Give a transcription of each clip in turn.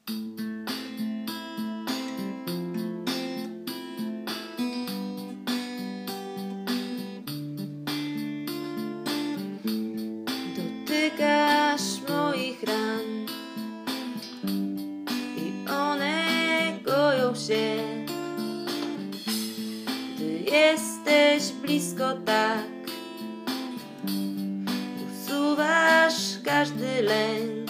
Dotykasz moich ran i one goją się, gdy jesteś blisko tak. Usuwasz każdy lęk,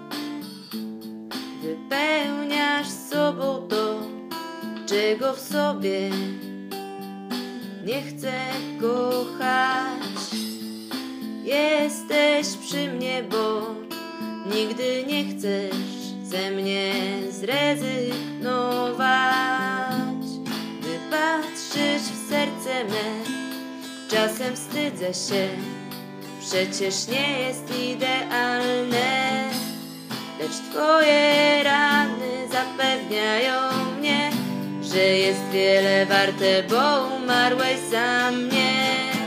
wypełniasz sobą to, czego w sobie nie chcę kochać. Jesteś przy mnie, bo nigdy nie chcesz ze mnie zrezygnować. Gdy patrzysz w serce me, czasem wstydzę się, przecież nie jest idealne, lecz twoje rany zapewniają mnie, że jest wiele warte, bo umarłeś za mnie.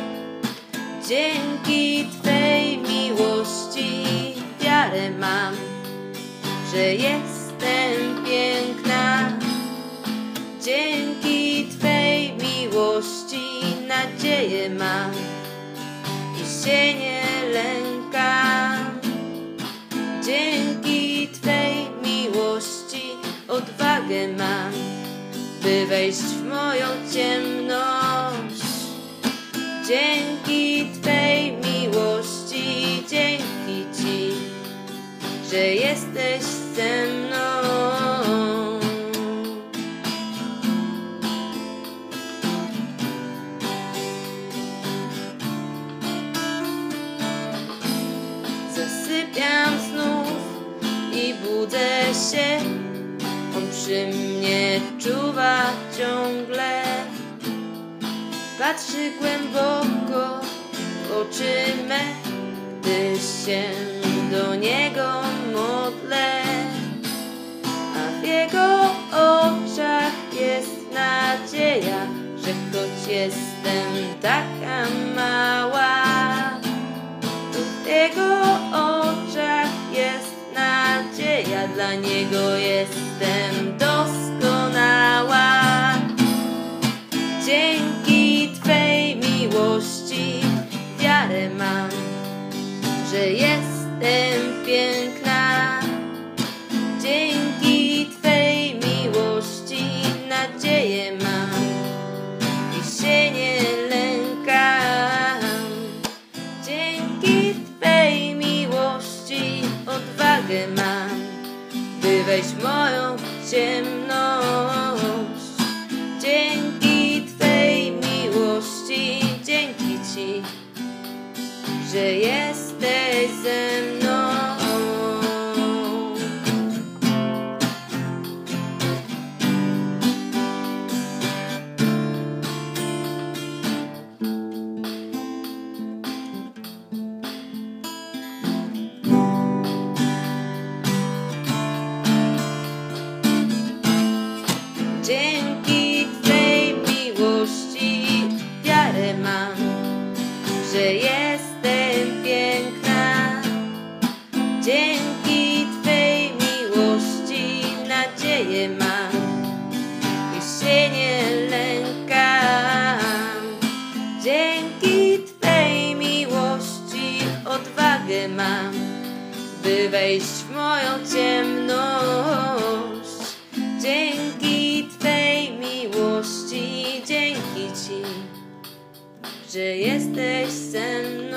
Dzięki Twej miłości wiarę mam, że jestem piękna. Dzięki Twej miłości nadzieję mam i się nie lękam. Dzięki Twej miłości odwagę mam, by wejść w moją ciemność. Dzięki Twej miłości, dzięki Ci, że jesteś ze mną. Zasypiam znów i budzę się, on przy mnie czuwa ciągle. Patrzy głęboko w oczy me, gdy się do Niego modlę, a w Jego oczach jest nadzieja, że choć jestem taka mała, to w Jego oczach jest nadzieja, dla Niego jestem doskonała. Dzięki Twej miłości wiarę mam, że jestem piękna. Dzięki Twej miłości nadzieję mam i się nie lękam. Dzięki Twej miłości odwagę mam, by wejść w moją ciemność. Dzięki Twej miłości, dzięki Ci, że jesteś ze mną. Dzięki Twej miłości wiarę mam, że jestem piękna. Dzięki Twej miłości nadzieję mam i się nie lękam. Dzięki Twej miłości odwagę mam, by wejść w moją ciemność. Dzięki Twej miłości, dzięki Ci, że jesteś ze mną.